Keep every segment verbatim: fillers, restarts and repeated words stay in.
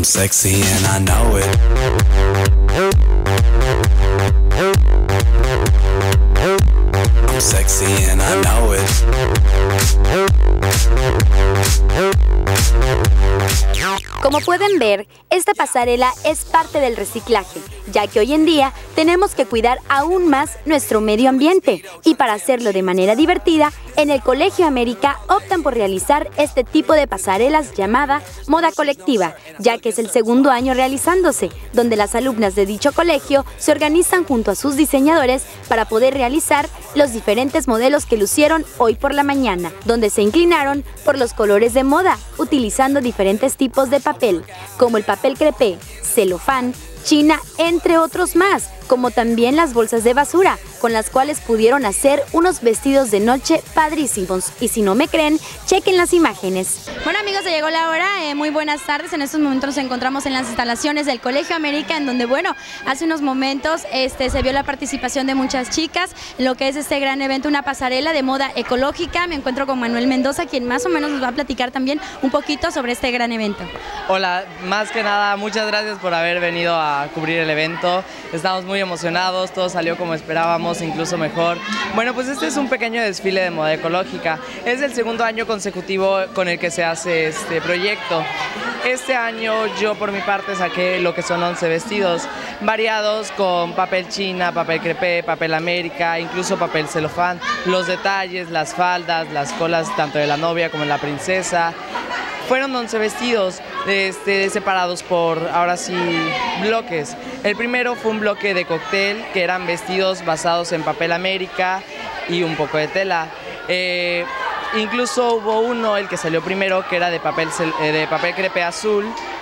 sexy and I know it. I'm sexy and I know it. Como pueden ver, esta pasarela es parte del reciclaje, ya que hoy en día tenemos que cuidar aún más nuestro medio ambiente y para hacerlo de manera divertida, en el Colegio América optan por realizar este tipo de pasarelas llamada moda colectiva, ya que es el segundo año realizándose, donde las alumnas de dicho colegio se organizan junto a sus diseñadores para poder realizar los diferentes modelos que lucieron hoy por la mañana, donde se inclinaron por los colores de moda, utilizando diferentes tipos de papel, como el papel crepé, celofán, china, entre otros más, como también las bolsas de basura, con las cuales pudieron hacer unos vestidos de noche padrísimos. Y si no me creen, chequen las imágenes. Bueno amigos, ya llegó la hora, eh, muy buenas tardes. En estos momentos nos encontramos en las instalaciones del Colegio América, en donde, bueno, hace unos momentos este, se vio la participación de muchas chicas, lo que es este gran evento, una pasarela de moda ecológica. Me encuentro con Manuel Mendoza, quien más o menos nos va a platicar también un poquito sobre este gran evento. Hola, más que nada, muchas gracias por haber venido a cubrir el evento. Estamos muy emocionados, todo salió como esperábamos, incluso mejor. Bueno, pues este es un pequeño desfile de moda ecológica. Es el segundo año consecutivo con el que se hace este proyecto. Este año yo por mi parte saqué lo que son once vestidos, variados con papel china, papel crepé, papel América, incluso papel celofán. Los detalles, las faldas, las colas tanto de la novia como de la princesa. Fueron once vestidos este, separados por, ahora sí, bloques. El primero fue un bloque de cóctel, que eran vestidos basados en papel América y un poco de tela. Eh, incluso hubo uno, el que salió primero, que era de papel, de papel crepé azul.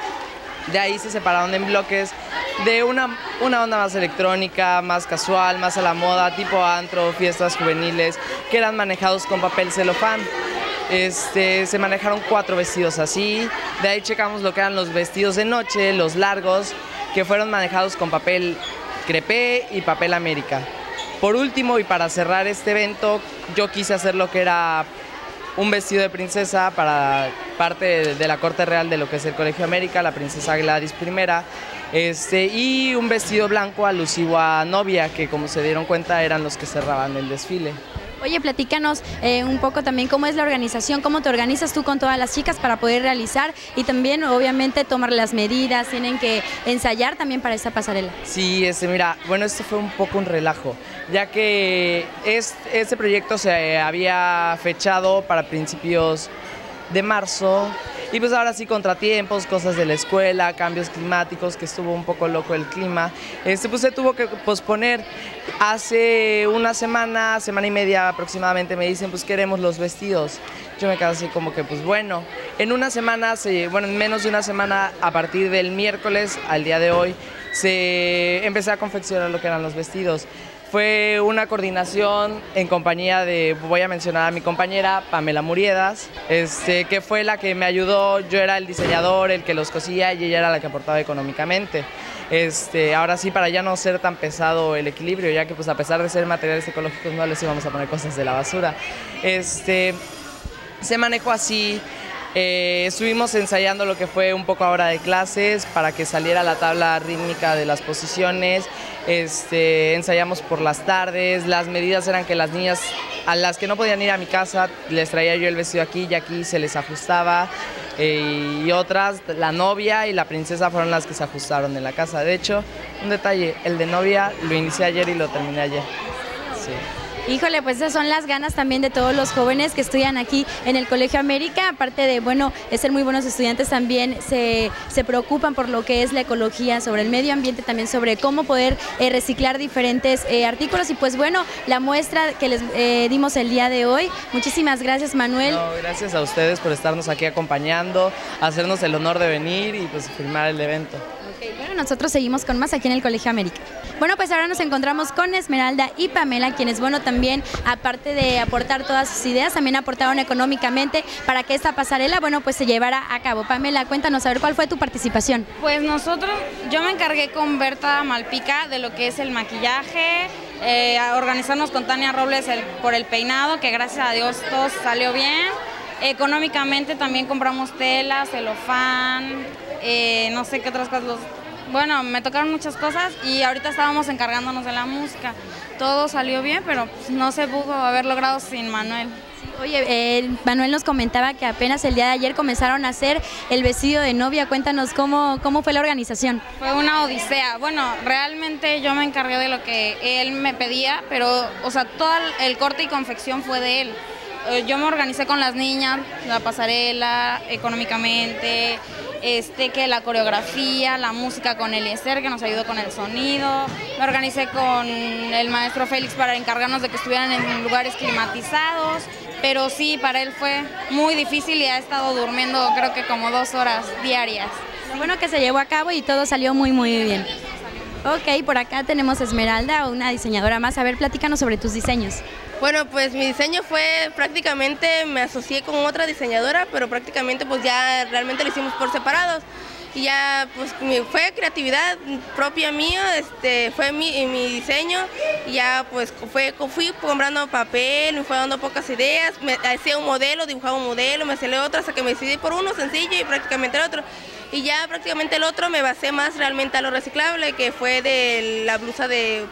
De ahí se separaron en bloques de una, una onda más electrónica, más casual, más a la moda, tipo antro, fiestas juveniles, que eran manejados con papel celofán. Este, se manejaron cuatro vestidos así, de ahí checamos lo que eran los vestidos de noche, los largos, que fueron manejados con papel crepé y papel América. Por último, y para cerrar este evento, yo quise hacer lo que era un vestido de princesa para parte de, de la corte real de lo que es el Colegio América, la princesa Gladys primera, este, y un vestido blanco alusivo a novia, que como se dieron cuenta eran los que cerraban el desfile. Oye, platícanos eh, un poco también cómo es la organización, cómo te organizas tú con todas las chicas para poder realizar y también obviamente tomar las medidas, tienen que ensayar también para esta pasarela. Sí, este, mira, bueno, esto fue un poco un relajo, ya que es, este proyecto se había fechado para principios de marzo. Y pues ahora sí, contratiempos, cosas de la escuela, cambios climáticos, que estuvo un poco loco el clima, este, pues se tuvo que posponer. Hace una semana, semana y media aproximadamente, me dicen, pues queremos los vestidos. Yo me quedo así como que, pues bueno, en una semana, se, bueno, en menos de una semana, a partir del miércoles al día de hoy, se empecé a confeccionar lo que eran los vestidos. Fue una coordinación en compañía de, voy a mencionar a mi compañera Pamela Muriedas, este, que fue la que me ayudó. Yo era el diseñador, el que los cosía, y ella era la que aportaba económicamente. Este, ahora sí, para ya no ser tan pesado el equilibrio, ya que pues a pesar de ser materiales ecológicos no les íbamos a poner cosas de la basura. Este, se manejó así. Eh, estuvimos ensayando lo que fue un poco ahora de clases para que saliera la tabla rítmica de las posiciones. Este, ensayamos por las tardes, las medidas eran que las niñas, a las que no podían ir a mi casa, les traía yo el vestido aquí y aquí se les ajustaba, eh, y otras, la novia y la princesa fueron las que se ajustaron en la casa. De hecho, un detalle, el de novia lo inicié ayer y lo terminé ayer. Sí. Híjole, pues esas son las ganas también de todos los jóvenes que estudian aquí en el Colegio América, aparte de, bueno, de ser muy buenos estudiantes, también se, se preocupan por lo que es la ecología, sobre el medio ambiente, también sobre cómo poder eh, reciclar diferentes eh, artículos y pues bueno, la muestra que les eh, dimos el día de hoy. Muchísimas gracias, Manuel. No, gracias a ustedes por estarnos aquí acompañando, hacernos el honor de venir y pues filmar el evento. Okay, bueno, nosotros seguimos con más aquí en el Colegio América. Bueno, pues ahora nos encontramos con Esmeralda y Pamela, quienes, bueno, también, aparte de aportar todas sus ideas, también aportaron económicamente para que esta pasarela, bueno, pues se llevara a cabo. Pamela, cuéntanos, a ver, ¿cuál fue tu participación? Pues nosotros, yo me encargué con Berta Malpica de lo que es el maquillaje, eh, organizarnos con Tania Robles el, por el peinado, que gracias a Dios todo salió bien. Económicamente también compramos tela, celofán, eh, no sé qué otras cosas. Los, bueno, me tocaron muchas cosas y ahorita estábamos encargándonos de la música. Todo salió bien, pero pues, no se pudo haber logrado sin Manuel. Oye, eh, Manuel nos comentaba que apenas el día de ayer comenzaron a hacer el vestido de novia. Cuéntanos cómo, cómo fue la organización. Fue una odisea. Bueno, realmente yo me encargué de lo que él me pedía, pero, o sea, todo el corte y confección fue de él. Yo me organicé con las niñas, la pasarela, económicamente, este, que la coreografía, la música con Eliezer, que nos ayudó con el sonido. Me organicé con el maestro Félix para encargarnos de que estuvieran en lugares climatizados, pero sí, para él fue muy difícil y ha estado durmiendo creo que como dos horas diarias. Lo bueno que se llevó a cabo y todo salió muy, muy bien. Ok, por acá tenemos a Esmeralda, una diseñadora más. A ver, platícanos sobre tus diseños. Bueno, pues mi diseño fue prácticamente, me asocié con otra diseñadora, pero prácticamente pues ya realmente lo hicimos por separados. Y ya pues mi, fue creatividad propia mía, este, fue mi, mi diseño, y ya pues fue, fui comprando papel, me fue dando pocas ideas, me hacía un modelo, dibujaba un modelo, me hacía otro, hasta que me decidí por uno sencillo y prácticamente el otro. Y ya prácticamente el otro me basé más realmente a lo reciclable, que fue de la blusa de,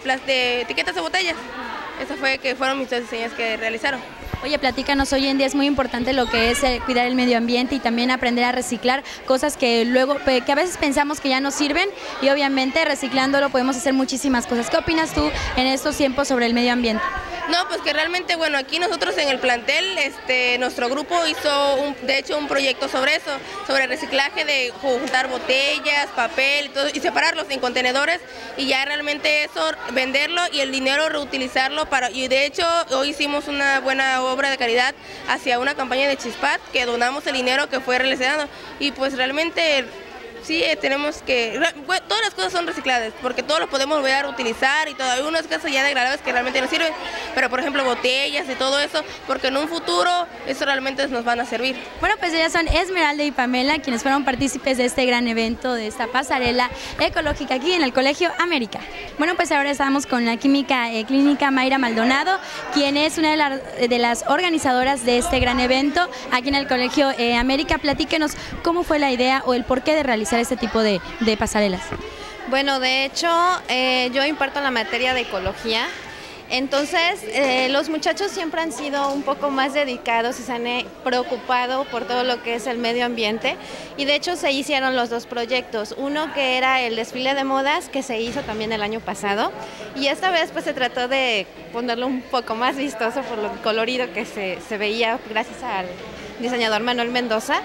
de etiquetas de botellas. Eso fue que fueron mis dos diseños que realizaron. Oye, platícanos, hoy en día es muy importante lo que es eh, cuidar el medio ambiente y también aprender a reciclar cosas que luego, que a veces pensamos que ya no sirven, y obviamente reciclándolo podemos hacer muchísimas cosas. ¿Qué opinas tú en estos tiempos sobre el medio ambiente? No, pues que realmente, bueno, aquí nosotros en el plantel, este, nuestro grupo hizo, un, de hecho, un proyecto sobre eso, sobre reciclaje de juntar botellas, papel y todo, y separarlos en contenedores, y ya realmente eso, venderlo y el dinero reutilizarlo para, y de hecho, hoy hicimos una buena obra de caridad hacia una campaña de Chispat, que donamos el dinero que fue realizado, y pues realmente sí tenemos que, todas las cosas son recicladas, porque todos lo podemos volver a reutilizar y todo. Hay unas cosas ya degradables que realmente no sirven, pero por ejemplo botellas y todo eso, porque en un futuro eso realmente nos van a servir. Bueno, pues ellas son Esmeralda y Pamela, quienes fueron partícipes de este gran evento, de esta pasarela ecológica aquí en el Colegio América. Bueno, pues ahora estamos con la química eh, clínica Mayra Maldonado, quien es una de, la, de las organizadoras de este gran evento aquí en el Colegio eh, América. Platíquenos cómo fue la idea o el porqué de realizar este tipo de, de pasarelas. Bueno, de hecho, eh, yo imparto la materia de ecología, entonces eh, los muchachos siempre han sido un poco más dedicados y se han eh, preocupado por todo lo que es el medio ambiente, y de hecho se hicieron los dos proyectos, uno que era el desfile de modas, que se hizo también el año pasado, y esta vez pues se trató de ponerlo un poco más vistoso por lo colorido que se, se veía gracias al diseñador Manuel Mendoza.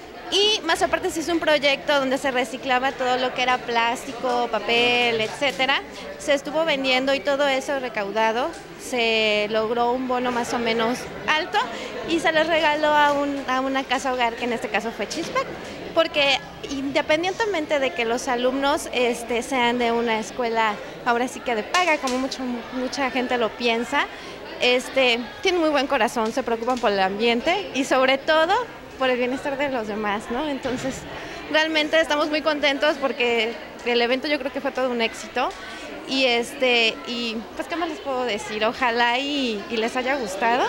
Y más aparte se hizo un proyecto donde se reciclaba todo lo que era plástico, papel, etcétera. Se estuvo vendiendo y todo eso recaudado, se logró un bono más o menos alto y se les regaló a, un, a una casa hogar, que en este caso fue Chispat, porque independientemente de que los alumnos este, sean de una escuela ahora sí que de paga, como mucho, mucha gente lo piensa, este, tienen muy buen corazón, se preocupan por el ambiente y sobre todo por el bienestar de los demás, ¿no? Entonces, realmente estamos muy contentos porque el evento yo creo que fue todo un éxito, y este y pues qué más les puedo decir, ojalá y, y les haya gustado,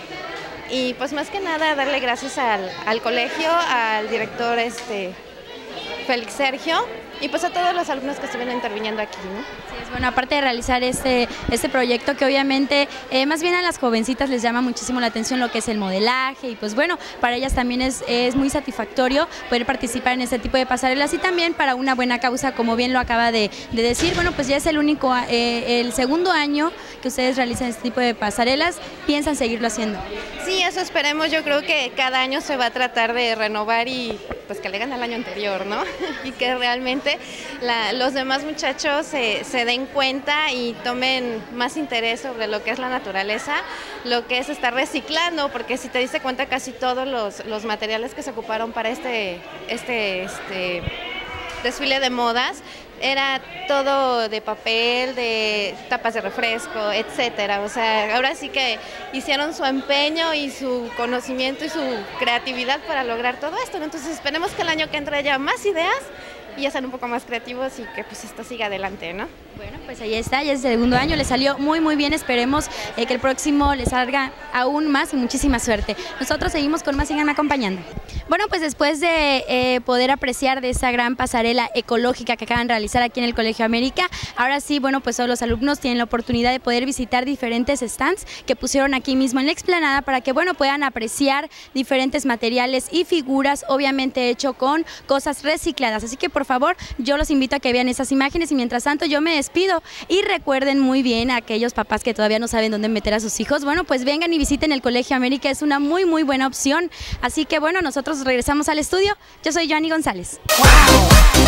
y pues más que nada darle gracias al, al colegio, al director este Félix Sergio, y pues a todos los alumnos que estuvieron interviniendo aquí, ¿no? Sí, es bueno, aparte de realizar este, este proyecto que obviamente eh, más bien a las jovencitas les llama muchísimo la atención lo que es el modelaje, y pues bueno, para ellas también es, es muy satisfactorio poder participar en este tipo de pasarelas, y también para una buena causa, como bien lo acaba de, de decir. Bueno, pues ya es el único, eh, el segundo año que ustedes realizan este tipo de pasarelas. ¿Piensan seguirlo haciendo? Sí, eso esperemos. Yo creo que cada año se va a tratar de renovar y pues que le gane al año anterior, ¿no? Y que realmente la, los demás muchachos se, se den cuenta y tomen más interés sobre lo que es la naturaleza, lo que es estar reciclando, porque si te diste cuenta casi todos los, los materiales que se ocuparon para este, este, este desfile de modas era todo de papel, de tapas de refresco, etcétera. O sea, ahora sí que hicieron su empeño y su conocimiento y su creatividad para lograr todo esto, ¿no? Entonces esperemos que el año que entra haya más ideas y ya sean un poco más creativos y que pues esto siga adelante, ¿no? Bueno, pues ahí está, ya es el segundo año, le salió muy muy bien, esperemos eh, que el próximo le salga aún más y muchísima suerte. Nosotros seguimos con más, síganme acompañando. Bueno, pues después de eh, poder apreciar de esa gran pasarela ecológica que acaban de realizar aquí en el Colegio América, ahora sí, bueno, pues todos los alumnos tienen la oportunidad de poder visitar diferentes stands que pusieron aquí mismo en la explanada para que, bueno, puedan apreciar diferentes materiales y figuras, obviamente hecho con cosas recicladas. Así que, por favor, yo los invito a que vean esas imágenes y mientras tanto yo me despido y recuerden muy bien a aquellos papás que todavía no saben dónde meter a sus hijos, bueno, pues vengan y visiten el Colegio América, es una muy muy buena opción. Así que bueno, nosotros regresamos al estudio. Yo soy Joanny González. ¡Wow!